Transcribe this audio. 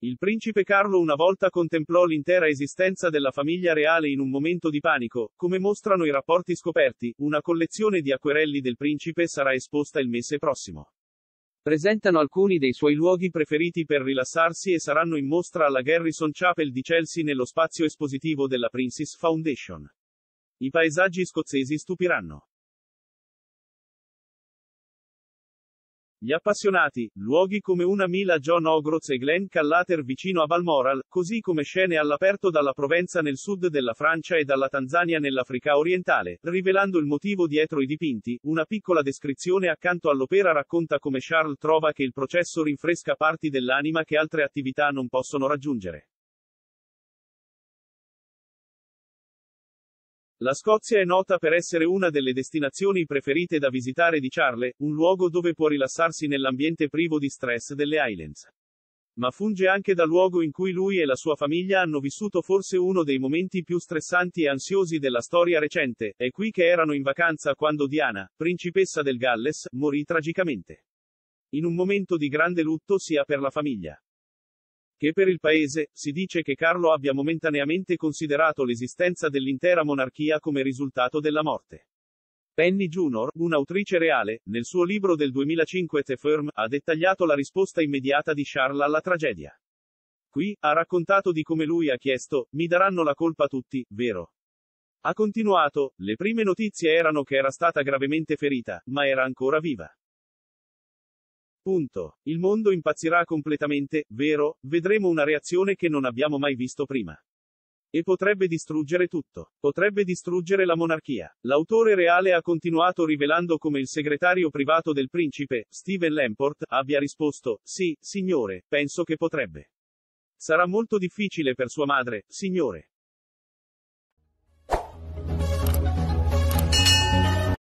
Il principe Carlo una volta contemplò l'intera esistenza della famiglia reale in un momento di panico, come mostrano i rapporti scoperti. Una collezione di acquerelli del principe sarà esposta il mese prossimo. Presentano alcuni dei suoi luoghi preferiti per rilassarsi e saranno in mostra alla Garrison Chapel di Chelsea nello spazio espositivo della Prince's Foundation. I paesaggi scozzesi stupiranno gli appassionati. Luoghi come una Mila John O'Groats e Glen Callater vicino a Balmoral, così come scene all'aperto dalla Provenza nel sud della Francia e dalla Tanzania nell'Africa orientale, rivelando il motivo dietro i dipinti. Una piccola descrizione accanto all'opera racconta come Charles trova che il processo rinfresca parti dell'anima che altre attività non possono raggiungere. La Scozia è nota per essere una delle destinazioni preferite da visitare di Charles, un luogo dove può rilassarsi nell'ambiente privo di stress delle Highlands. Ma funge anche da luogo in cui lui e la sua famiglia hanno vissuto forse uno dei momenti più stressanti e ansiosi della storia recente. È qui che erano in vacanza quando Diana, principessa del Galles, morì tragicamente. In un momento di grande lutto sia per la famiglia che per il paese. Si dice che Carlo abbia momentaneamente considerato l'esistenza dell'intera monarchia come risultato della morte. Penny Junor, un'autrice reale, nel suo libro del 2005 The Firm, ha dettagliato la risposta immediata di Charles alla tragedia. Qui, ha raccontato di come lui ha chiesto: mi daranno la colpa tutti, vero? Ha continuato: le prime notizie erano che era stata gravemente ferita, ma era ancora viva. Punto. Il mondo impazzirà completamente, vero? Vedremo una reazione che non abbiamo mai visto prima. E potrebbe distruggere tutto. Potrebbe distruggere la monarchia. L'autore reale ha continuato rivelando come il segretario privato del principe, Stephen Lamport, abbia risposto: sì, signore, penso che potrebbe. Sarà molto difficile per sua madre, signore.